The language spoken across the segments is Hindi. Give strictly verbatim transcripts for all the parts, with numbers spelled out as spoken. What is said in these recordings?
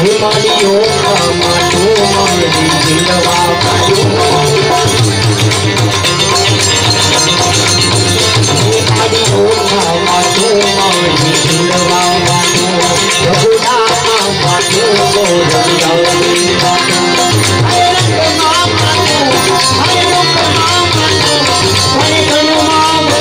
हिमालयों का मानो मारी दिलवा मानो हिमालयों का मानो मारी दिलवा मानो भगुड़ा का मानो गोरखा मानो हरे रंग मानो हरे रूप मानो हरे कनु मानो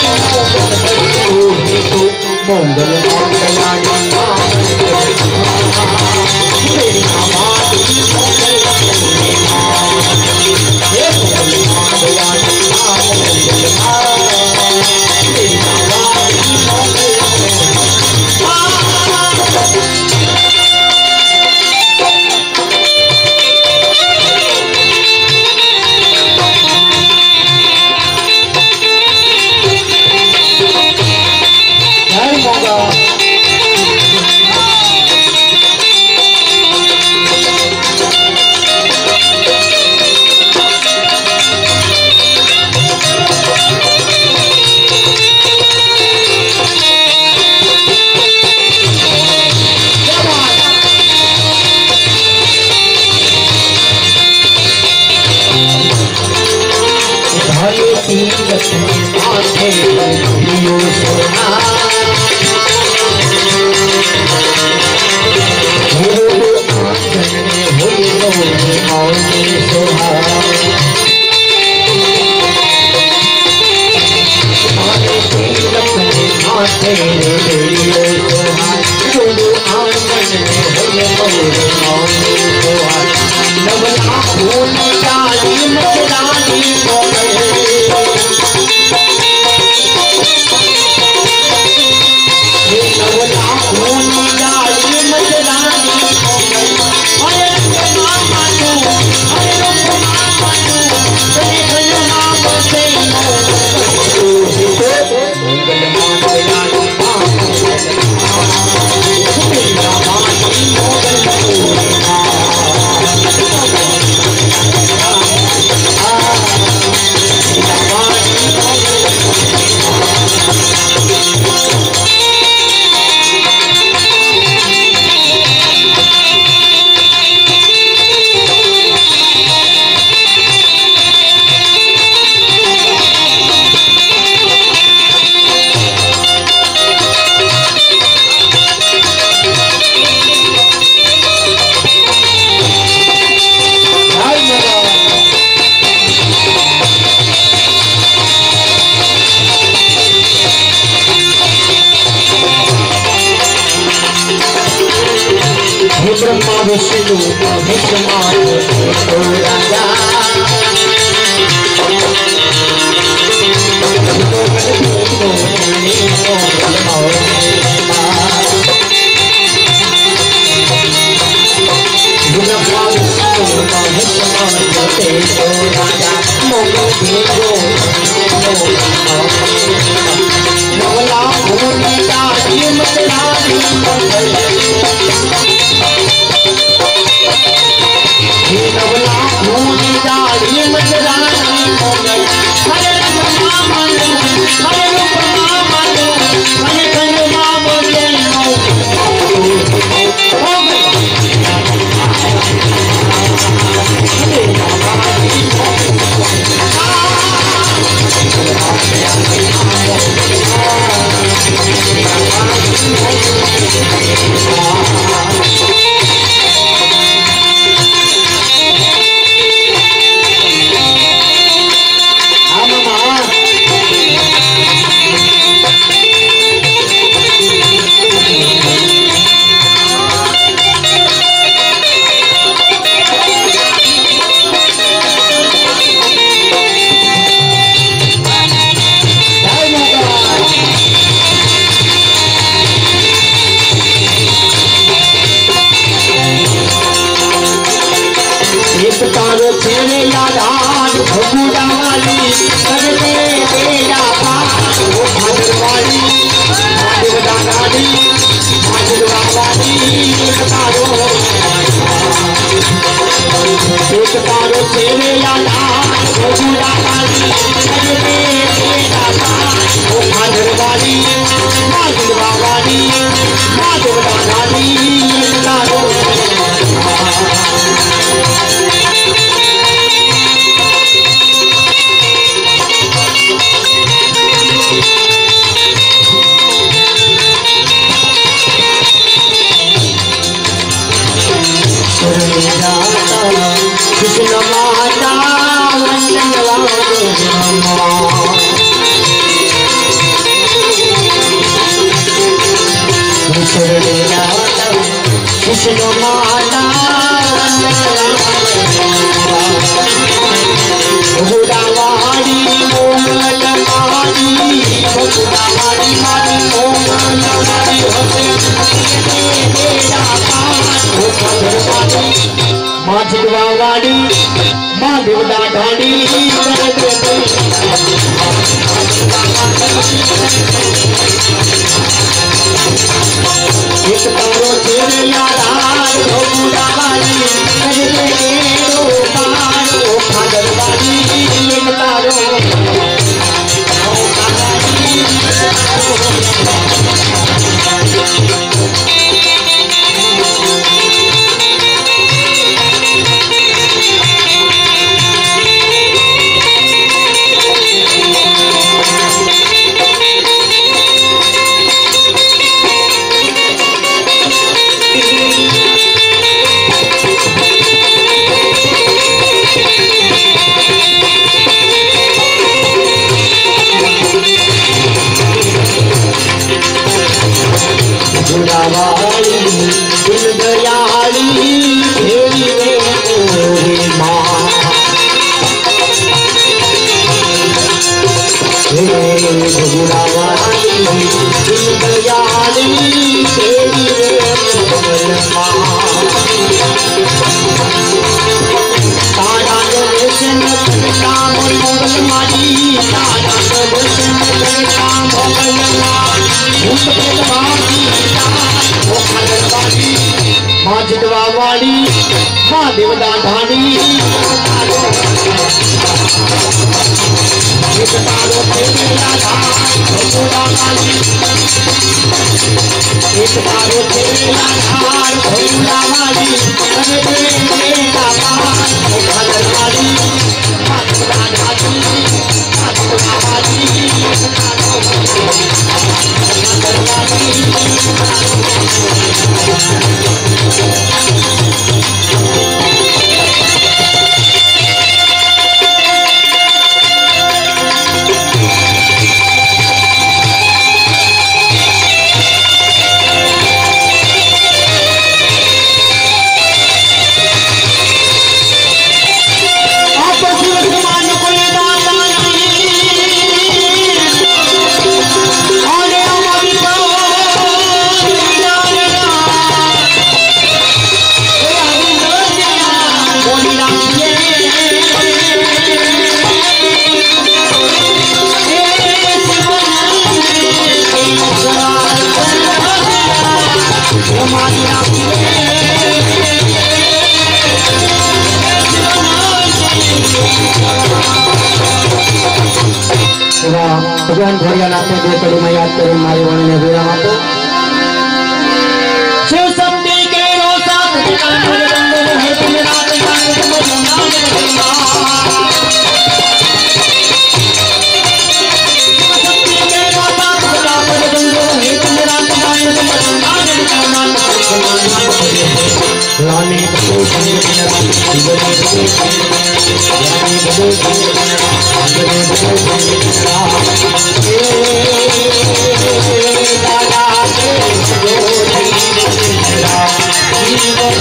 मंगल मंगलानी मेरी हमारी मंगल ये मंगल मंगलानी मेरी हमारी मंगल माथे लियो सोना गुरु आंगन में हुई मोरी मौनी सोहा माथे तिलक में माथे लियो सोहा गुरु आंगन में हुई मोरी मौनी सोहा नवला फूल डाली मचलानी ब्रह्मा विष्णु महेश तो राजा तारो तेरे यादान भगुड़ा वाली करते तेरा पास वो भादर वाली भादर दादाली भादर वाली एक तारो एक तारो तेरे यादान भगुड़ा वाली करते तेरा पास वो भादर वाली भादर वाली भादर दादाली एक तारो कृष्ण माता भगुड़ावाड़ी कोमल माड़ी भगुड़ावाड़ी माड़ी कोमल माड़ी माँ चितवावाड़ी माँ देवदा ढाड़ी एक तारो तेरे यादार भगुड़ावाड़ी करते तेरो पारो भागरवाड़ी एक तारो गुड़ावाड़ी दिल दयाली तेरी रे मोरी माँ गुड़ावाड़ी दिल दयाली तेरी रे मोरी माँ तारा दर्शन करता मोगल मारी तारा दर्शन करता मोगल मारी माँ चितवावाड़ी माँ देवदा ढाणी एक तारो तेरे आधार भगुड़ावाड़ी एक तारो तेरे आधार भगुड़ावाड़ी करे तेरा पार भगुड़ावाड़ी माँ देवदा ढाणी माँ चितवावाड़ी एक तारो भगुड़ावाड़ी भगवान भोलेनाथ ने दो कड़ी में याद करें मारी वाणी ने विराम आपको शिव शक्ति के रोसा भगवान भोलेनाथ है तुम रात जान तुम नाम लेना शक्ति के रोसा भगवान भोलेनाथ है तुम रात जान तुम नाम लेना रानी को संगीना जीवन को रानी को संगीना जीवन को दादा के जोड़ी तेरा जीवन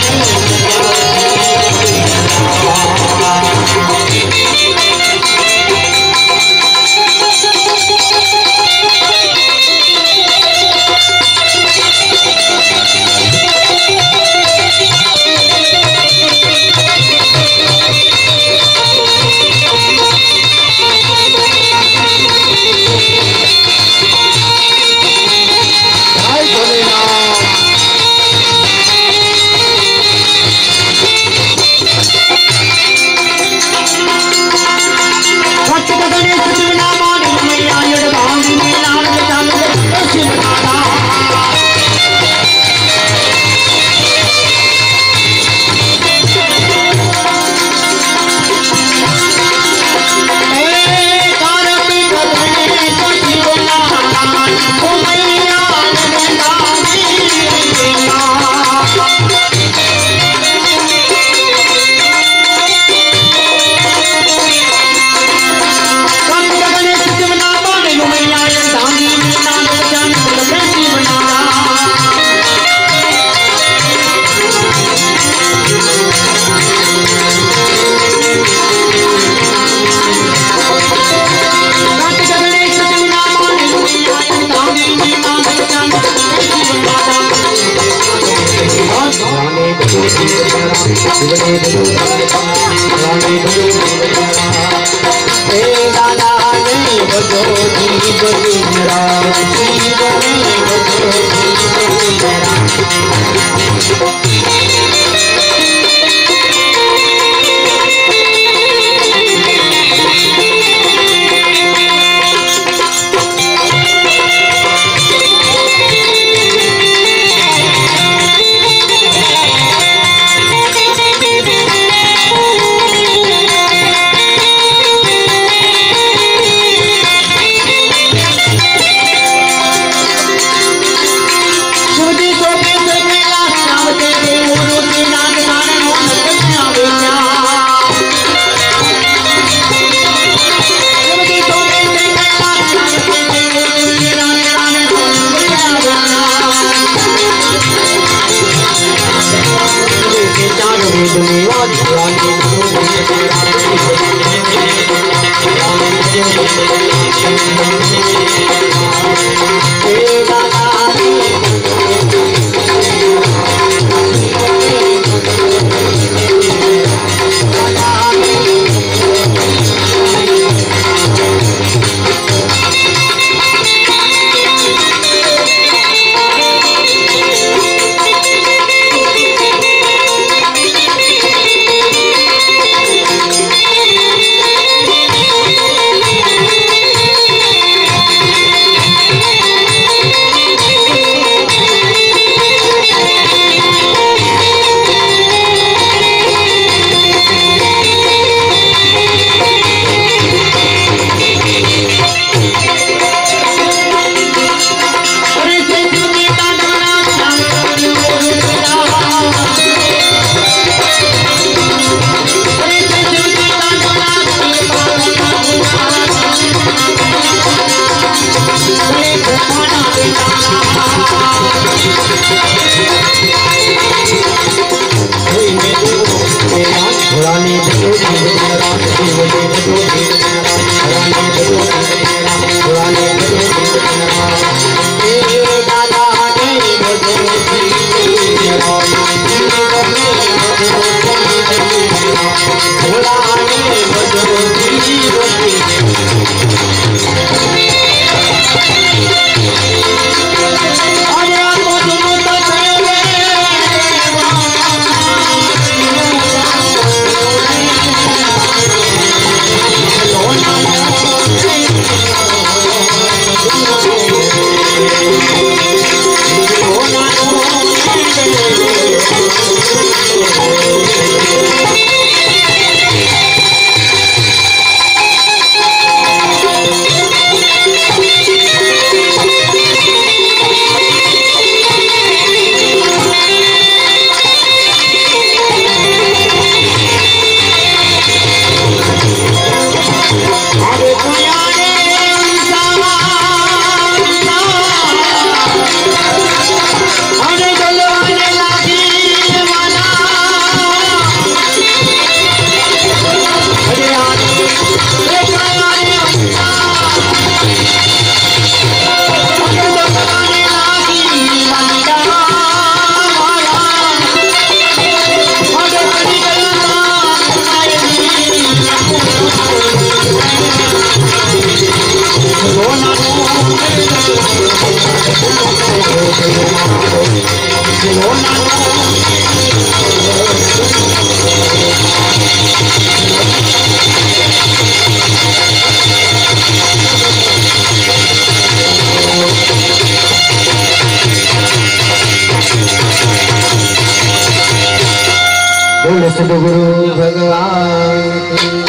बोल सद्गुरु भगवान।